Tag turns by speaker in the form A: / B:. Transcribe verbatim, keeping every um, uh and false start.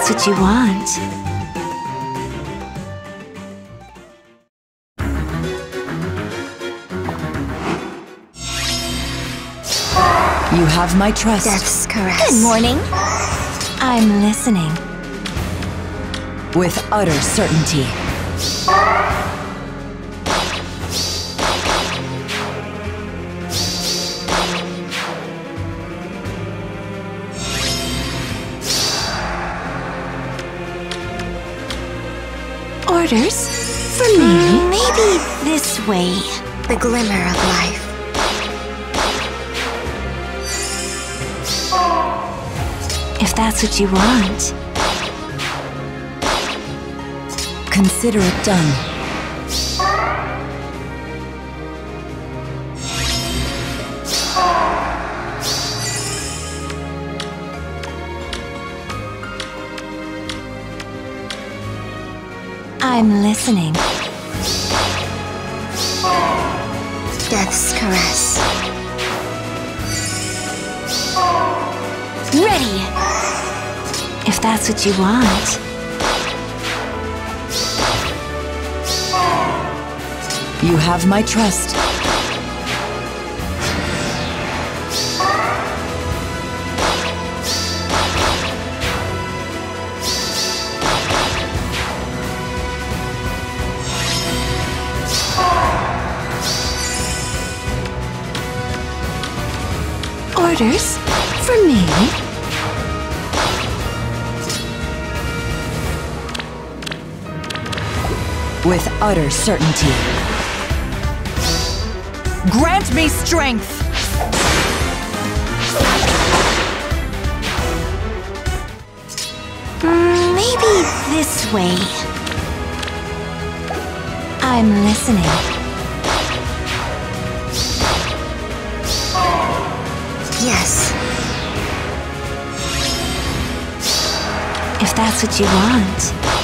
A: that's what you want.
B: You have my trust.
C: Death's caress.
A: Good morning. I'm listening.
B: With utter certainty.
A: Orders? For me? Maybe this way.
C: The glimmer of life.
A: If that's what you want.
B: Consider it done.
A: I'm listening.
C: Death's caress.
A: Ready! If that's what you want.
B: You have my trust.
A: Orders? For me?
B: With utter certainty. Grant me strength!
A: Mm, maybe this way. I'm listening.
C: Yes.
A: If that's what you want.